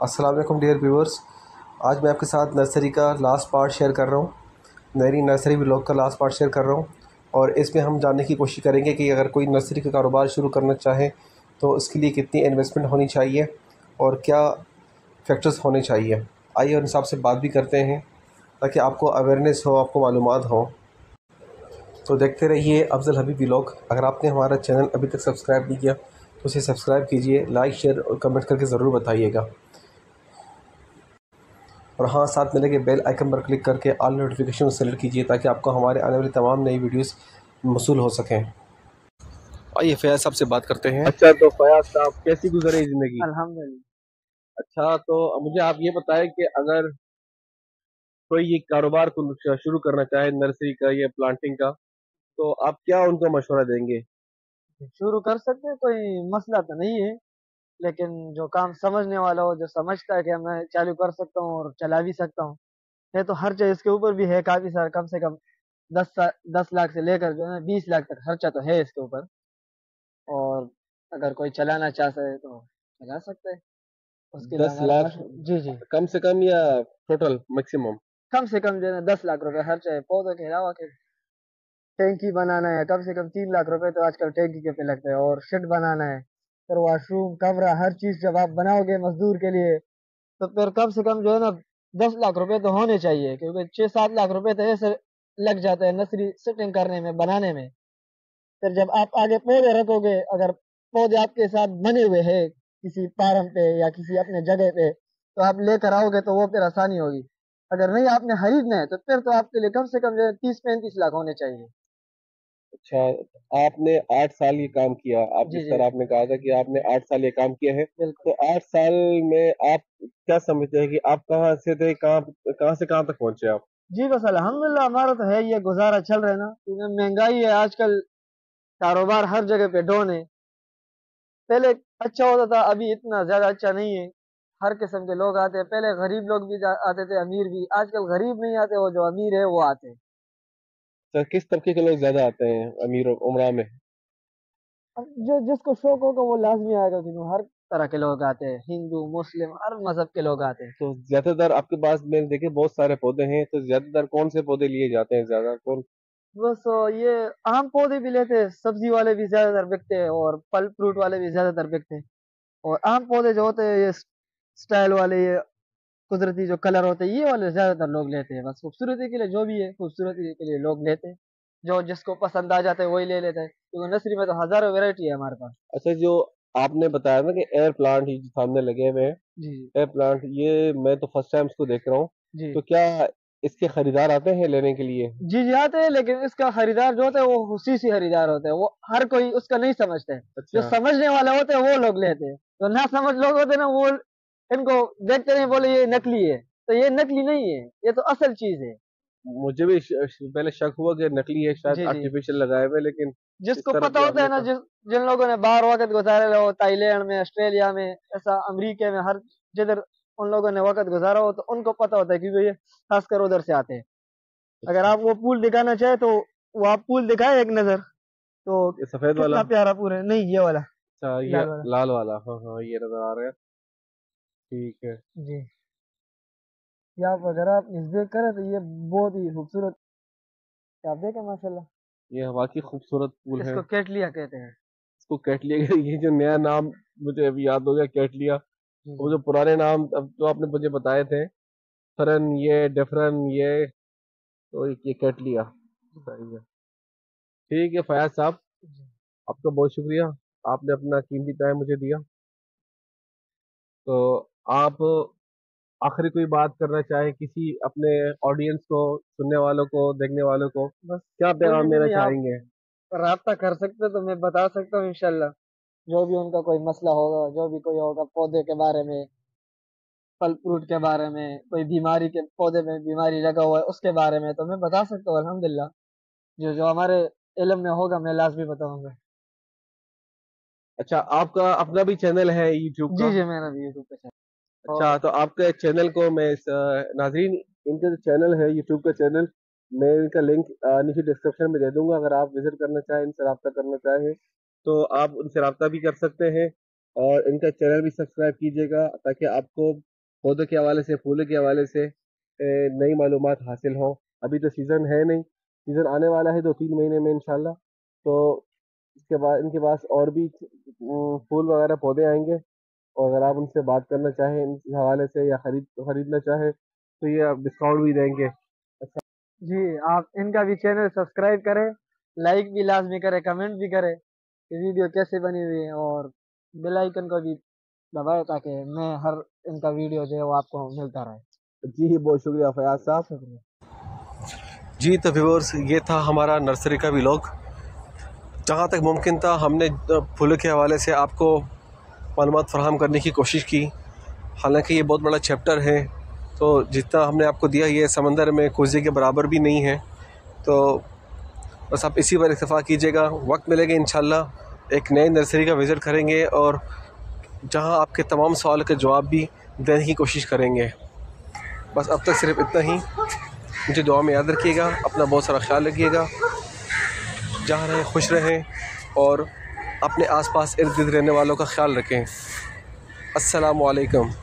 السلام علیکم dear viewers, آج میں آپ کے ساتھ نرسری کا لاسٹ پارٹ شیئر کر رہا ہوں، میری نرسری ولاگ کا لاسٹ پارٹ شیئر کر رہا ہوں، اور اس میں ہم جاننے کی کوشش کریں گے کہ اگر کوئی نرسری کا کاروبار شروع کرنا چاہے تو اس کے لیے کتنی انویسٹمنٹ ہونی چاہیے اور کیا فیکٹرز ہونے چاہیے۔ آئیے ان سب سے بات بھی کرتے ہیں تاکہ آپ کو اویئرنیس ہو، آپ کو معلومات ہوں۔ تو دیکھتے رہیے افضل حبیب ولاگ۔ اگر آپ نے ہمارا چینل ابھی تک سبسکرائب نہیں کیا تو اسے سبسکرائب کیجئے، لائک شیئر اور کمنٹ کر کے ضرور بتائیے گا، اور ہاں ساتھ ملے کے بیل آئکن پر کلک کر کے آل نوٹیفیکیشن سلیکٹ کیجیے تاکہ آپ کو ہمارے آنے والی تمام نئی ویڈیوز موصول ہو سکیں۔ آئیے فیاض صاحب سے بات کرتے ہیں۔ اچھا تو فیاض صاحب کیسی گزرے زندگی؟ الحمدللہ۔ اچھا تو مجھے آپ یہ بتائیں کہ اگر کوئی یہ کاروبار کو شروع کرنا چاہے نرسری کا یا پلانٹنگ کا، تو آپ کیا ان کو مشورہ دیں گے؟ شروع کر سکتے ہیں، کوئی مسئلہ تو نہیں ہے، لیکن جو کام سمجھنے والا ہو، جو سمجھتا ہے کہ میں چالو کر سکتا ہوں اور چلا بھی سکتا ہوں، ہے تو ہر چیز اس کے اوپر بھی ہے کافی سارا، کم سے کم 10 لاکھ سے لے کر جو ہے 20 لاکھ تک خرچہ تو ہے اس کے اوپر، اور اگر کوئی چلانا چاہتا ہے تو چلا سکتا ہے۔ اس کے 10 لاکھ جی کم سے کم یا ٹوٹل میکسیمم؟ کم سے کم جو ہے 10 لاکھ روپے خرچہ ہے، پودوں کے علاوہ کہ ٹینکی بنانا ہے، کم سے کم 3 لاکھ روپے تو آج کل ٹینکی کے پہ لگتا ہے، اور شیڈ بنانا ہے، پھر واش روم، کمرہ، ہر چیز جب آپ بناؤ گے مزدور کے لیے تو پھر کم سے کم جو ہے نا 10 لاکھ روپے تو ہونے چاہیے، کیونکہ 6-7 لاکھ روپے تو ایسے لگ جاتے ہیں نرسری سیٹنگ کرنے میں، بنانے میں۔ پھر جب آپ آگے پودے رکھو گے، اگر پودے آپ کے ساتھ بنے ہوئے ہیں کسی فارم پہ یا کسی اپنے جگہ پہ، تو آپ لے کر آؤ گے تو وہ پھر آسانی ہوگی۔ اگر نہیں آپ نے خریدنا ہے تو پھر تو آپ کے لیے کم سے کم جو ہے 30-35 لاکھ ہونے چاہیے۔ اچھا، آپ نے 8 سال یہ کام کیا، آپ جی جس جی طرح آپ نے کہا تھا کہ آپ نے 8 سال یہ کام کیا ہے، بالکل تو 8 سال میں آپ کیا سمجھتے ہیں کہ آپ کہاں سے تھے، کہاں سے کہاں تک پہنچے آپ؟ جی، بس الحمدللہ ہمارا تو ہے، یہ گزارا چل رہا ہے نا، کیونکہ مہنگائی ہے آج کل، کاروبار ہر جگہ پہ ڈاؤن ہے۔ پہلے اچھا ہوتا تھا، ابھی اتنا زیادہ اچھا نہیں ہے، ہر قسم کے لوگ آتے ہیں، پہلے غریب لوگ بھی آتے تھے، امیر بھی، آج کل غریب نہیں آتے، وہ جو امیر ہے وہ آتے ہیں۔ سر کس طبقے کے لوگ زیادہ آتے ہیں امیر و عمرہ میں؟ اب جو جس کو شوق ہوگا وہ لازمی آئے گا، کیونکہ ہر طرح کے لوگ آتے ہیں، ہندو مسلم ہر مذہب کے لوگ آتے ہیں۔ تو زیادہ تر آپ کے پاس میں نے دیکھے بہت سارے پودے ہیں، تو زیادہ تر کون سے پودے لیے جاتے ہیں زیادہ کون؟ بس یہ عام پودے بھی لیتے ہیں، سبزی والے بھی زیادہ تر بکتے ہیں، اور پھل فروٹ والے بھی زیادہ تر بکتے ہیں، اور عام پودے جو ہوتے ہیں یہ سٹائل والے، یہ قدرتی جو کلر ہوتے ہیں، یہ والے زیادہ تر لوگ لیتے ہیں، بس خوبصورتی کے لیے جو بھی ہے خوبصورتی کے لیے لوگ لیتے ہیں، جو جس کو پسند آ جاتا ہے وہی لے لیتا ہے، کیونکہ نرسری میں تو ہزاروں ویرائٹی ہے ہمارے پاس۔ اچھا، جو آپ نے بتایا نا کہ ایئر پلانٹ ہی سامنے لگے ہوئے ہیں، جی ایئر پلانٹ، یہ میں تو فرسٹ ٹائم اس کو دیکھ رہا ہوں، جی تو کیا اس کے خریدار آتے ہیں لینے کے لیے؟ جی جی آتے ہیں، لیکن اس کا خریدار جو ہوتا ہے وہ خصوصی خریدار ہوتے ہیں، وہ ہر کوئی اس کا نہیں سمجھتے ہیں، جو اچھا، سمجھنے والے ہوتے ہیں وہ لوگ لیتے ہیں، جو نہ سمجھ لوگ ہوتے ہیں نا وہ ان کو دیکھتے نہیں، بولے یہ نکلی ہے، تو یہ نکلی نہیں ہے، یہ تو اصل چیز ہے۔ مجھے بھی پہلے شک ہوا کہ نکلی ہے، شاید جی جی آرٹیفیشل لگائے ہوئے، لیکن جس اس کو طرح پتا جو آپ ہوتا ہے نے نا، کہا، جن لوگوں نے باہر وقت گزارے ہو، تائی لینڈ میں، آسٹریلیا میں، ایسا امریکہ میں، ہر جدھر ان لوگوں نے وقت گزارا ہو تو ان کو پتا ہوتا ہے، کیونکہ یہ خاص کر ادھر سے آتے ہیں۔ اگر آپ وہ پول دکھانا چاہیں تو وہ آپ پول دکھائے ایک نظر، تو یہ سفید والا؟ کتنا پیارا پول ہے، نہیں یہ والا اچھا، یہ لال والا۔ لال والا، ہاں ہاں یہ نظر آ رہا ہے، ٹھیک ہے۔ جی، یہ آپ اگر آپ نزدیک کریں تو یہ بہت ہی خوبصورت، آپ دیکھیں ماشاءاللہ، یہ واقعی خوبصورت پھول اس ہے، کو کیٹلیا کہتے ہیں۔ اس کو کیٹلیا یہ جو نیا نام مجھے ابھی یاد ہو گیا کیٹلیا، جی وہ جو پرانے نام اب جو آپ نے مجھے بتائے تھے، فرن، یہ ڈیفرن، یہ تو یہ کیٹلیا، صحیح ہے۔ ٹھیک ہے فیاض صاحب، جی آپ کا بہت شکریہ، آپ نے اپنا قیمتی ٹائم مجھے دیا، تو آپ آخری کوئی بات کرنا چاہیں کسی اپنے آڈینس کو، سننے والوں کو، دیکھنے والوں کو، بس کیا کوئی پیغام بھی دینا نہیں، آپ چاہیں گے؟ رابطہ کر سکتے تو میں بتا سکتا ہوں انشاءاللہ، جو بھی ان کا کوئی مسئلہ ہوگا، جو بھی کوئی ہوگا پودے کے بارے میں، پھل فروٹ کے بارے میں، کوئی بیماری کے پودے میں بیماری لگا ہوا ہے اس کے بارے میں، تو میں بتا سکتا ہوں الحمدللہ، جو ہمارے علم میں ہوگا میں لازمی بتاؤں گا۔ اچھا، آپ کا اپنا بھی چینل ہے یوٹیوب جی کا؟ جی میرا بھی یوٹیوب پہ چینل، اچھا، تو آپ کے چینل کو میں ناظرین، ان کا جو چینل ہے یوٹیوب کا چینل، میں ان کا لنک نیچے ڈسکرپشن میں دے دوں گا، اگر آپ وزٹ کرنا چاہیں، ان سے رابطہ کرنا چاہیں تو آپ ان سے رابطہ بھی کر سکتے ہیں، اور ان کا چینل بھی سبسکرائب کیجیے گا تاکہ آپ کو پودوں کے حوالے سے، پھولوں کے حوالے سے نئی معلومات حاصل ہوں. ابھی تو سیزن ہے نہیں، سیزن آنے والا ہے 2-3 مہینے میں انشاءاللہ. تو اس کے بعد ان کے پاس اور بھی پھول وغیرہ پودے آئیں گے، اور اگر آپ ان سے بات کرنا چاہیں ان کے حوالے سے یا خریدنا چاہیں تو یہ آپ ڈسکاؤنٹ بھی دیں گے. جی آپ ان کا بھی چینل سبسکرائب کریں، لائک بھی لازمی کریں، کمنٹ بھی کریں کہ ویڈیو کیسے بنی ہوئی ہے، اور بیل آئیکن کو بھی دبائے تاکہ میں ہر ان کا ویڈیو جو ہے وہ آپ کو ملتا رہے. جی بہت شکریہ فیاض صاحب. شکریہ. جی تو ویورز، یہ تھا ہمارا نرسری کا ولاگ. جہاں تک ممکن تھا ہم نے پھولوں کے حوالے سے آپ کو معلومات فراہم کرنے کی کوشش کی. حالانکہ یہ بہت بڑا چیپٹر ہے، تو جتنا ہم نے آپ کو دیا یہ سمندر میں کوزے کے برابر بھی نہیں ہے. تو بس آپ اسی پر اکتفا کیجیے گا. وقت ملے گا انشاءاللہ ایک نئے نرسری کا وزٹ کریں گے، اور جہاں آپ کے تمام سوال کے جواب بھی دینے کی کوشش کریں گے. بس اب تک صرف اتنا ہی. مجھے دعا میں یاد رکھیے گا، اپنا بہت سارا خیال رکھیے گا. جہاں رہیں خوش رہیں، اور اپنے آس پاس ارد گرد رہنے والوں کا خیال رکھیں. السلام علیکم.